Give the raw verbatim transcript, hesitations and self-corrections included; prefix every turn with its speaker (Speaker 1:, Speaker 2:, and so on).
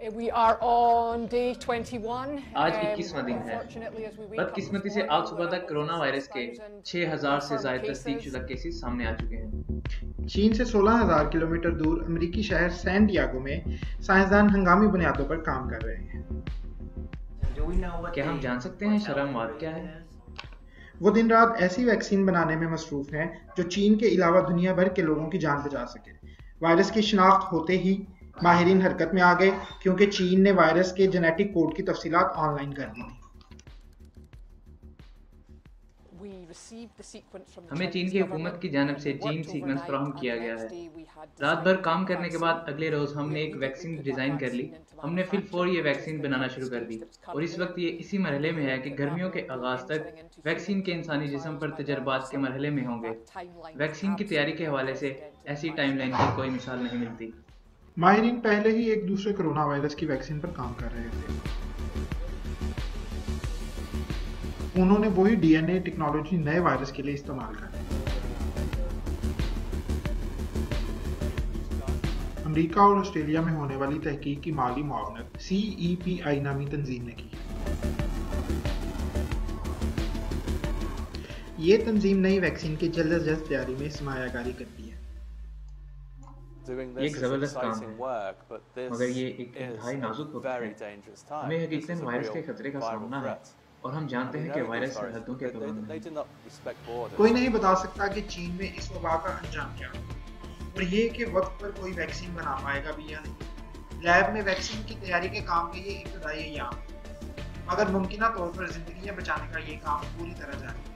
Speaker 1: We are on day twenty-one.
Speaker 2: आज इक्कीसवां दिन है। बदकिस्मती से आज सुबह तक कोरोना वायरस के छह हज़ार से ज्यादा तस्दीकशुदा केसेस सामने आ चुके हैं।
Speaker 3: चीन से सोलह हज़ार किलोमीटर दूर अमेरिकी शहर सैन डियागो में साइंसदान हंगामी बुनियादों पर काम कर रहे हैं।
Speaker 2: क्या हम जान सकते हैं शर्मवाद क्या है?
Speaker 3: वो दिन रात ऐसी वैक्सीन बनाने में मसरूफ हैं जो चीन के अलावा दुनिया भर के लोगों की जान बचा सके। वायरस की शिनाख्त होते ही माहिरीन हरकत में आ गए, क्योंकि चीन ने वायरस के जेनेटिक कोड की तफसीलात ऑनलाइन कर दी थी।
Speaker 2: हमें चीन की हुकूमत की जानिब से जीन सीक्वेंस फराहम किया गया है। रात भर काम करने के बाद अगले रोज हमने एक वैक्सीन डिजाइन कर ली। हमने फिल फोर ये वैक्सीन बनाना शुरू कर दी और इस वक्त ये इसी मरहले में है कि गर्मियों के आगाज तक वैक्सीन के इंसानी जिस्म पर तजर्बात के मरहले में होंगे। वैक्सीन की तैयारी के हवाले से ऐसी टाइमलाइन की कोई मिसाल नहीं मिलती।
Speaker 3: माहिरीन पहले ही एक दूसरे कोरोना वायरस की वैक्सीन पर काम कर रहे थे। उन्होंने वही डीएनए टेक्नोलॉजी नए वायरस के लिए इस्तेमाल कर। अमेरिका और ऑस्ट्रेलिया में होने वाली तहकीक की माली मुआवनत सी ई पी आई नामी तंजीम ने की। ये तंजीम नई वैक्सीन की जल्द अज जल्द तैयारी में सरमायाकारी करती है।
Speaker 2: ये एक जबरदस्त काम है, मगर ये एक इंतहाई नाजुक वक्त है। हमें हकीकतन वायरस के खतरे का सामना है और हम जानते हैं कि वायरस सरहदों के पाबंद है।
Speaker 3: कोई नहीं बता सकता कि चीन में इस वबा का अंजाम क्या हो और ये कि वक्त पर कोई वैक्सीन बना पाएगा भी या नहीं। लैब में वैक्सीन की तैयारी के काम के ये इब्तदाई अय्याम, मगर मुमकिन तौर पर जिंदगियां बचाने का ये काम पूरी तरह जारी है।